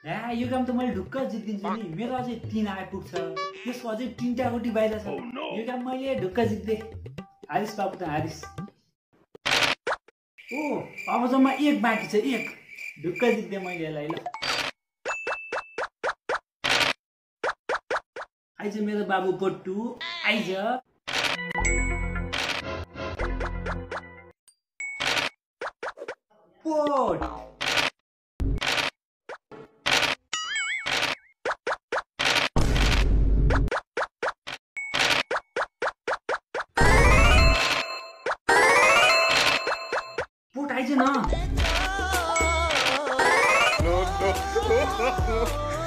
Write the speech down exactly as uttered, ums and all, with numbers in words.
ला यो काम त मैले ढुक्क जित्दिन्छु नि। मेरो अझै तीन आइपुग्छ, त्यसको अझै तीनटा गोटी बाहिर छ। यो काम मैले ढुक्क जित्दै। हारिस बाबु त हारिस। ओ अब जम्मा एक बाँकी छ, एक ढुक्क जित्दै मैले यसलाई। ल आइज मेरो बाबु पट्टु, आइज। पोट पोट आइज न।